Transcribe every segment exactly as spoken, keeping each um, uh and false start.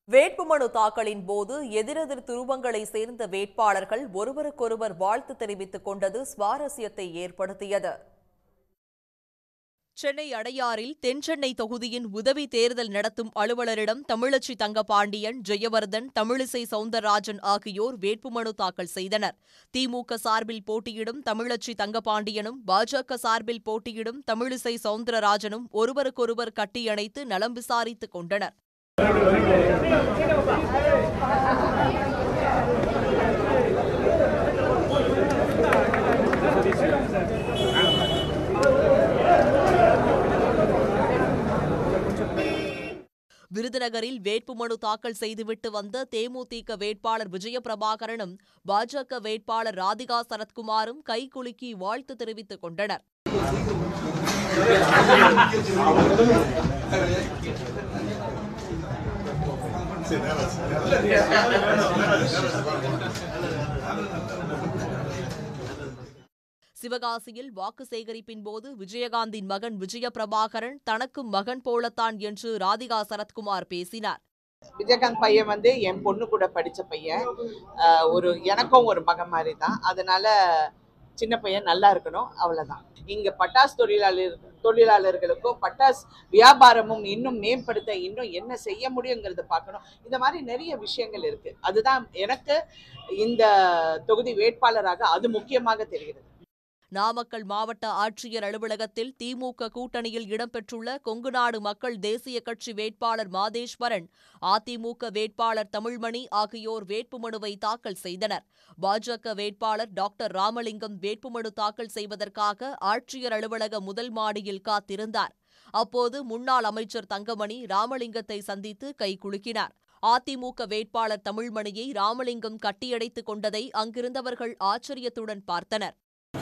வேட்புமனு தாக்கலின் போது எதிரெதிர் துருவங்களை சேர்ந்த வேட்பாளர்கள் ஒருவருக்கொருவர் வாழ்த்து தெரிவித்துக் கொண்டது சுவாரஸ்யத்தை ஏற்படுத்தியது. சென்னை அடையாறில் தென்சென்னை தொகுதியின் உதவி தேர்தல் நடத்தும் அலுவலரிடம் தமிழச்சி தங்கபாண்டியன், ஜெயவர்தன், தமிழிசை சவுந்தரராஜன் ஆகியோர் வேட்புமனு தாக்கல் செய்தனர். திமுக சார்பில் போட்டியிடும் தமிழச்சி தங்கபாண்டியனும், பாஜக சார்பில் போட்டியிடும் தமிழிசை சவுந்தரராஜனும் ஒருவருக்கொருவர் கட்டியணைத்து நலம் விசாரித்துக் கொண்டனர். விருதுநகரில் வேட்புமனு தாக்கல் செய்துவிட்டு வந்த தேமுதிக வேட்பாளர் விஜயபிரபாகரனும், பாஜக வேட்பாளர் ராதிகா சரத்குமாரும் கைகுலுக்கி வாழ்த்து தெரிவித்துக் கொண்டனர். சிவகாசியில் வாக்கு சேகரிப்பின் போது விஜயகாந்தின் மகன் விஜயபிரபாகரன் தனக்கும் மகன் போலத்தான் என்று ராதிகா சரத்குமார் பேசினார். விஜயகாந்த் பையன் வந்து என் பொண்ணு கூட படிச்ச பையன், ஒரு எனக்கும் ஒரு மகன் மாதிரி தான். அதனால சின்ன பையன் நல்லா இருக்கணும், அவ்வளவுதான். இங்க பட்டாசு தொழிலாளர் தொழிலாளர்களுக்கும் பட்டாசு வியாபாரமும் இன்னும் மேம்படுத்த இன்னும் என்ன செய்ய முடியுங்கிறத பார்க்கணும். இந்த மாதிரி நிறைய விஷயங்கள் இருக்கு. அதுதான் எனக்கு இந்த தொகுதி வேட்பாளராக அது முக்கியமாக தெரிகிறது. நாமக்கல் மாவட்ட ஆட்சியர் அலுவலகத்தில் திமுக கூட்டணியில் இடம்பெற்றுள்ள கொங்குநாடு மக்கள் தேசிய கட்சி வேட்பாளர் மாதேஸ்வரன், அதிமுக வேட்பாளர் தமிழ்மணி ஆகியோர் வேட்புமனுவை தாக்கல் செய்தனர். பாஜக வேட்பாளர் டாக்டர் ராமலிங்கம் வேட்புமனு தாக்கல் செய்வதற்காக ஆட்சியர் அலுவலக முதல் மாடியில் காத்திருந்தார். அப்போது முன்னாள் அமைச்சர் தங்கமணி ராமலிங்கத்தை சந்தித்து கைகுலுக்கினார். அதிமுக வேட்பாளர் தமிழ்மணியை ராமலிங்கம் கட்டியடைத்துக் கொண்டதை அங்கிருந்தவர்கள் ஆச்சரியத்துடன் பார்த்தனர்.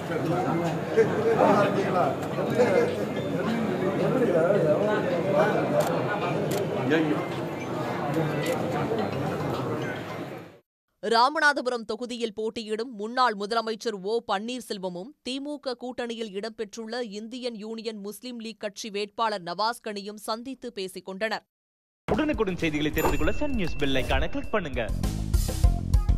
ராமநாதபுரம் தொகுதியில் போட்டியிடும் முன்னாள் முதலமைச்சர் ஓ பன்னீர்செல்வமும், திமுக கூட்டணியில் இடம்பெற்றுள்ள இந்தியன் யூனியன் முஸ்லீம் லீக் கட்சி வேட்பாளர் நவாஸ் கனியும் சந்தித்து பேசிக் கொண்டனர். உடனுக்குடன் செய்திகளை தெரிந்து கொள்ள சன் நியூஸ் பெல் ஐகானை கிளிக் பண்ணுங்க.